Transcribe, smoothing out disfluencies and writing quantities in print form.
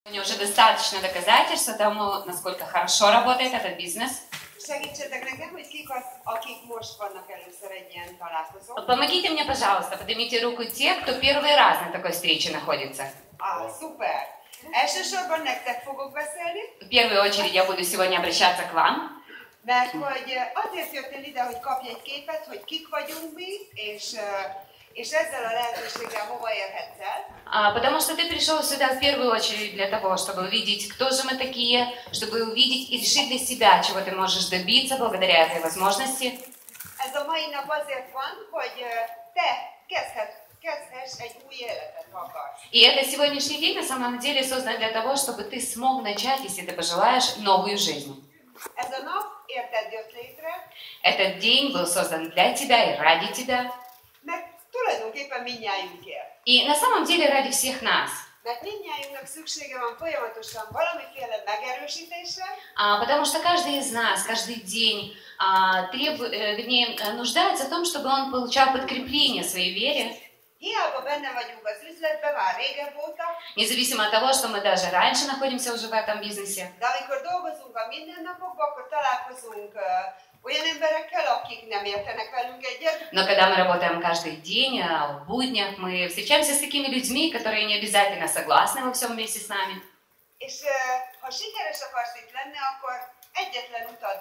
Сегодня уже достаточно доказательств тому, насколько хорошо работает этот бизнес. Segítsetek nekem, hogy kik az, akik most vannak először egy ilyen találkozón. Помогите мне, пожалуйста, поднимите руку те, кто первый раз на такой встрече находится. Szuper! Elsősorban nektek fogok beszélni. В первую очередь я буду сегодня обращаться к вам. Mert hogy azért jöttél ide, hogy kapj egy képet, hogy kik vagyunk mi, és ezzel a lehetőséggel hova érhetsz el. Потому что ты пришел сюда в первую очередь для того, чтобы увидеть, кто же мы такие, чтобы увидеть и решить для себя, чего ты можешь добиться благодаря этой возможности. Ez a mai nap azért van, hogy te kezdhess egy új életet, ha akarsz. И это сегодняшний день на самом деле создан для того, чтобы ты смог начать, если ты пожелаешь, новую жизнь. Ez a nap érted jött létre. Этот день был создан для тебя и ради тебя. Mert tulajdonképpen mindnyájunkért. И на самом деле ради всех нас. Mert mindnyájunknak szüksége van folyamatosan valamiféle megerősítésre. Потому что каждый из нас, каждый день нуждается в том, чтобы он получал подкрепление своей вере. Hiába benne vagyunk az üzletben már régebb óta. Независимо от того, что мы даже раньше находимся уже в этом бизнесе. De amikor dolgozunk a mindennapokban, akkor találkozunk olyan emberekkel, akik nem értenek velünk egyet. Но когда мы работаем каждый день, в буднях, мы встречаемся с такими людьми, которые не обязательно согласны во всем вместе с нами. És ha sikeres akarsz itt lenni, akkor egyetlen utat